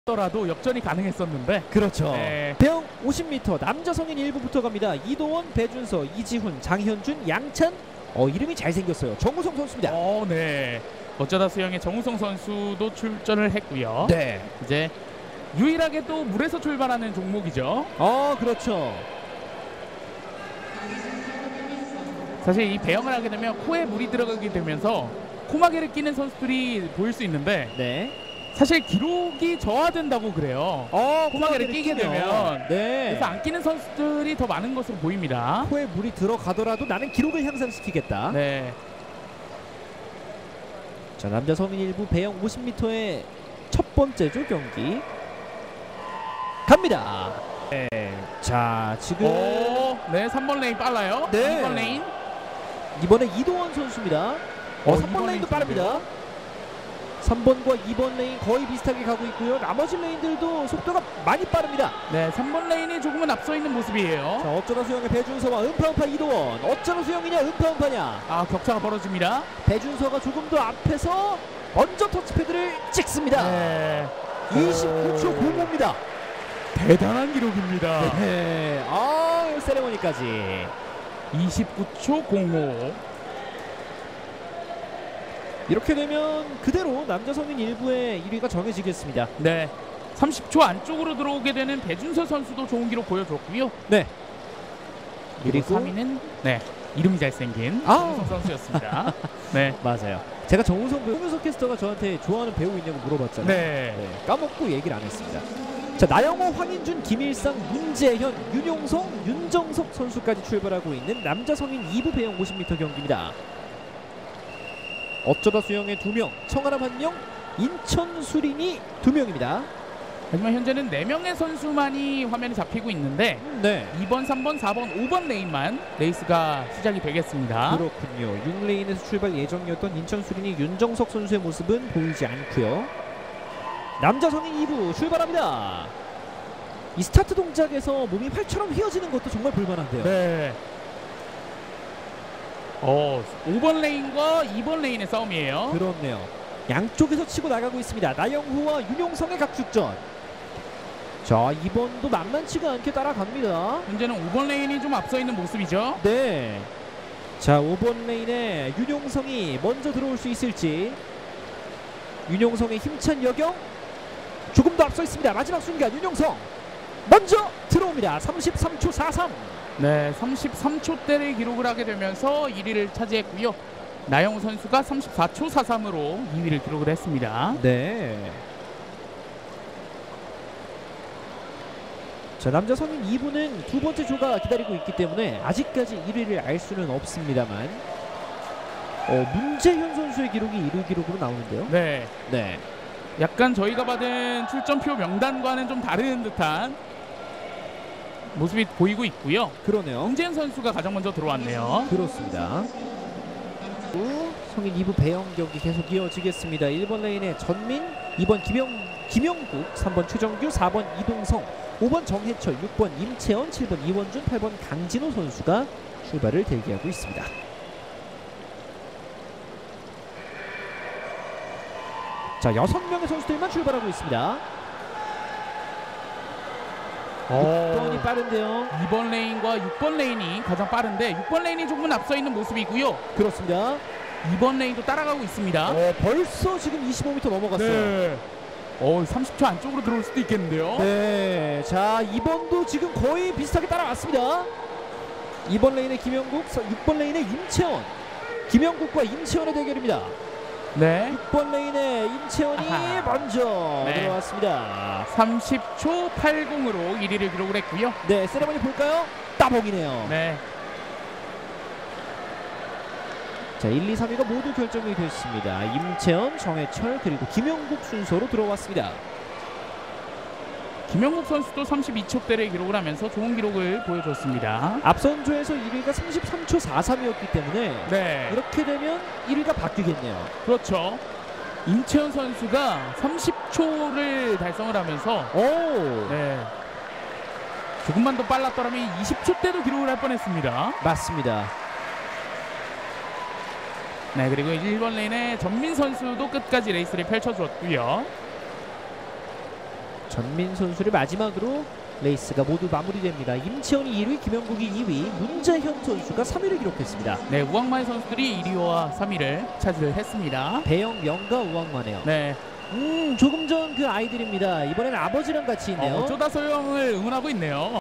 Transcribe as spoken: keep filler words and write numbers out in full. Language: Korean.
더라도 역전이 가능했었는데. 그렇죠. 네. 배영 오십 미터 남자 성인 일부부터 갑니다. 이도원, 배준서, 이지훈, 장현준, 양찬. 어 이름이 잘생겼어요. 정우성 선수입니다. 어, 네. 어쩌다 수영의 정우성 선수도 출전을 했고요. 네. 이제 유일하게 또 물에서 출발하는 종목이죠. 어 그렇죠. 사실 이 배영을 하게 되면 코에 물이 들어가게 되면서 코마개를 끼는 선수들이 보일 수 있는데 네. 사실 기록이 저하된다고 그래요. 어 코마개를 끼게 되면. 네. 그래서 안 끼는 선수들이 더 많은 것으로 보입니다. 코에 물이 들어가더라도 나는 기록을 향상시키겠다. 네. 자 남자 성인 일부 배영 오십 미터의 첫 번째죠 경기 갑니다. 네. 자 지금 오, 네, 삼 번 레인 빨라요. 네. 이 번 레인. 이번에 이도원 선수입니다. 어, 어, 삼 번 이 번 레인도 레인 빠릅니다. 삼 번과 이 번 레인 거의 비슷하게 가고 있고요. 나머지 레인들도 속도가 많이 빠릅니다. 네, 삼 번 레인이 조금은 앞서 있는 모습이에요. 자 어쩌다 수영의 배준서와 음파음파 이도원. 어쩌다 수영이냐 음파음파냐. 아, 격차가 벌어집니다. 배준서가 조금 더 앞에서 먼저 터치패드를 찍습니다. 네. 이십구 초 공오입니다. 대단한 기록입니다. 네. 아 세레머니까지. 이십구 초 공오. 이렇게 되면 그대로 남자 성인 일부의 일 위가 정해지겠습니다. 네. 삼십 초 안쪽으로 들어오게 되는 배준서 선수도 좋은 기록 보여줬고요. 네. 그리고 그리고 삼 위는 네, 이름이 잘생긴 아. 정우성 선수였습니다. 네. 맞아요. 제가 정우성 배우, 홍윤석 캐스터가 저한테 좋아하는 배우 있냐고 물어봤잖아요. 네. 네, 까먹고 얘기를 안 했습니다. 자 나영호, 황인준, 김일상, 문재현, 윤용성, 윤정석 선수까지 출발하고 있는 남자 성인 이부 배영 오십 미터 경기입니다. 어쩌다 수영의 두 명, 청아람 한 명, 인천 수린이 두 명입니다. 하지만 현재는 네 명의 선수만이 화면에 잡히고 있는데 네. 이 번, 삼 번, 사 번, 오 번 레인만 레이스가 시작이 되겠습니다. 그렇군요. 육 레인에서 출발 예정이었던 인천 수린이 윤정석 선수의 모습은 보이지 않고요. 남자 성인 이부 출발합니다. 이 스타트 동작에서 몸이 활처럼 휘어지는 것도 정말 볼만한데요. 네. 어, 오 번 레인과 이 번 레인의 싸움이에요. 그렇네요. 양쪽에서 치고 나가고 있습니다. 나영후와 윤용성의 각축전. 자 이번도 만만치가 않게 따라갑니다. 현재는 오 번 레인이 좀 앞서 있는 모습이죠. 네. 자 오 번 레인에 윤용성이 먼저 들어올 수 있을지. 윤용성의 힘찬 여경 조금 더 앞서 있습니다. 마지막 순간 윤용성 먼저 들어옵니다. 삼십삼 초 사삼. 네, 삼십삼 초대를 기록을 하게 되면서 일 위를 차지했고요. 나영우 선수가 삼십사 초 사삼으로 이 위를 기록을 했습니다. 네. 자 남자 성인 이부는 두 번째 조가 기다리고 있기 때문에 아직까지 일 위를 알 수는 없습니다만 어, 문재현 선수의 기록이 일 위 기록으로 나오는데요. 네, 네. 약간 저희가 받은 출전표 명단과는 좀 다른 듯한 모습이 보이고 있고요. 그러네요. 문재현 선수가 가장 먼저 들어왔네요. 그렇습니다. 또 성인 이부 배영 경기 계속 이어지겠습니다. 일 번 레인의 전민, 이 번 김영, 김영국, 삼 번 최정규, 사 번 이동성, 오 번 정해철, 육 번 임채원, 칠 번 이원준, 팔 번 강진호 선수가 출발을 대기하고 있습니다. 자 여섯 명의 선수들만 출발하고 있습니다. 육 번이 빠른데요. 이 번 레인과 육 번 레인이 가장 빠른데 육 번 레인이 조금은 앞서 있는 모습이고요. 그렇습니다. 이 번 레인도 따라가고 있습니다. 어, 벌써 지금 이십오 미터 넘어갔어요. 네. 어, 삼십 초 안쪽으로 들어올 수도 있겠는데요. 네. 자 이 번도 지금 거의 비슷하게 따라왔습니다. 이 번 레인의 김영국, 육 번 레인의 임채원. 김영국과 임채원의 대결입니다. 네. 육 번 레인의 임채원이 아하. 먼저 네. 들어왔습니다. 삼십 초 팔십으로 일 위를 기록을 했고요. 네, 세레머니 볼까요? 따봉이네요. 네. 자, 일, 이, 삼 위가 모두 결정이 됐습니다. 임채원, 정해철 그리고 김영국 순서로 들어왔습니다. 김영국 선수도 삼십이 초대를 기록을 하면서 좋은 기록을 보여줬습니다. 앞선 조에서 일 위가 삼십삼 초 사삼이었기 때문에 네. 이렇게 되면 일 위가 바뀌겠네요. 그렇죠. 임채원 선수가 삼십 초를 달성을 하면서 오, 네. 조금만 더 빨랐더라면 이십 초대도 기록을 할 뻔했습니다. 맞습니다. 네, 그리고 일 번 레인의 전민 선수도 끝까지 레이스를 펼쳐줬고요. 전민 선수를 마지막으로 레이스가 모두 마무리됩니다. 임채원이 일 위, 김영국이 이 위, 문재현 선수가 삼 위를 기록했습니다. 네, 우왕만 선수들이 일 위와 삼 위를 차지를 했습니다. 배영, 명가, 우왕만이요. 네, 음, 조금 전 그 아이들입니다. 이번에는 아버지랑 같이 있네요. 어, 어쩌다 소영을 응원하고 있네요.